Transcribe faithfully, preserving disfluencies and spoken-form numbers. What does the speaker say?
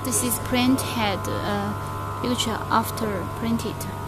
This is print head uh, picture after printed.